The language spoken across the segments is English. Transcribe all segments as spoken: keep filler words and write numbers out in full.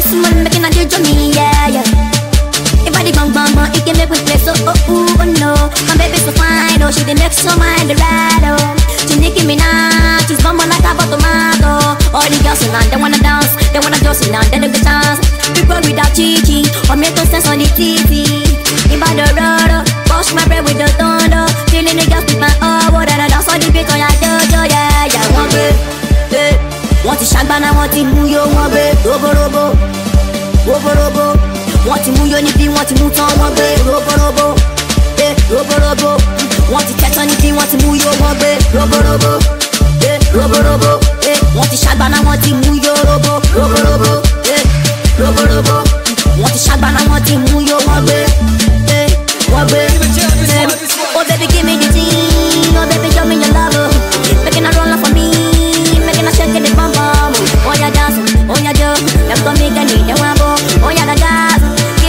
small, making a judge on me, yeah, yeah. If I the bang bang bang, it can make me play so oh oh oh no. My baby so fine, oh she the next so mind the ride oh. She Nicki Minaj, she's bumping like a tomato. All the girls in line, they wanna dance, they wanna just sit down, they look the chance. People without Gigi, or make no sense on the T V. If I the road, wash my bread with the thunder. Feeling the girls with my oh, what I dance on the beat on your dojo, yeah, yeah. One bit, eh. Want to shag bana, want to move yo, one bit, robo robo, robo robo. Want to move your nippy, want to move on one bit, robo robo, eh, robo robo. Want to catch on nippy, want to move your one bit, robo robo, eh, robo robo, eh. Want to shag bana, want to move your robo, robo robo, eh, robo robo. Want to shag bana, want to move your one bit, eh, one bit, eh. Oh baby, give me the tea, oh baby, show me your love, making a roll for me, making a shake in the bum bum. Oh yeah, dance, oh yeah, do, let's go make a need, one more, oh yeah, the dance.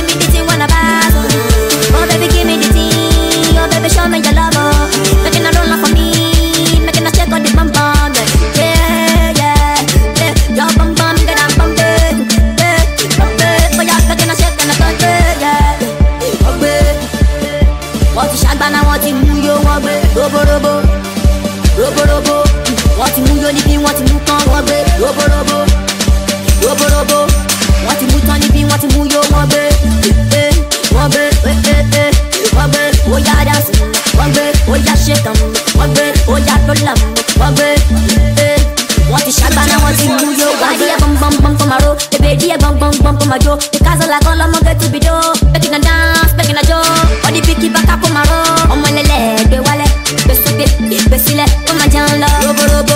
Oh baby, give me the tea. Oh baby, show me your love. Making a roll for me, making a check on the bum bum. Yeah, yeah, yeah. Your bum bum, get a bum bum. Yeah, bum bum. Oh yeah, making a check on the bum bum. Yeah, bum bum. Want to shag bana, want to move your one bit. Robo robo, robo robo. Want to move your nippy, want to move on one bit. Robo robo, robo robo. Want to move on nippy, want to move your one bit. One bit, eh, eh, eh. One bit, oh yeah, dance. One bit, oh yeah, shake 'em. One bit, oh yeah, roll 'em. One bit, eh. Want to shag bana, want to move your body, a bum bum bum for my road. The baby, a bum bum bum for my jaw. The cars are like all I'm gonna to be do. Making a dance, making a joke. All the picky back up on my road. On my leg, the wallet, the stupid, the silly, on my jam love. Robo robo,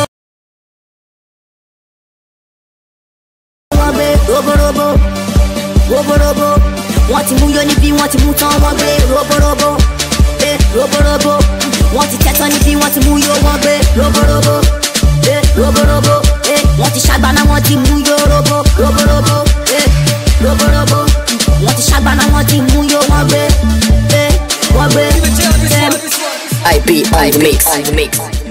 robo robo, robo robo. Want to move your nippy, want to move on one way, robo robo, eh, robo robo. Want to catch on nippy, want to move your one way, robo robo, eh, robo robo, eh. Want to shag bana, want to move your robo, robo robo, eh, robo robo. Want to shag bana, want to move your one way, eh, one way, eh. I P on the mix, on the mix.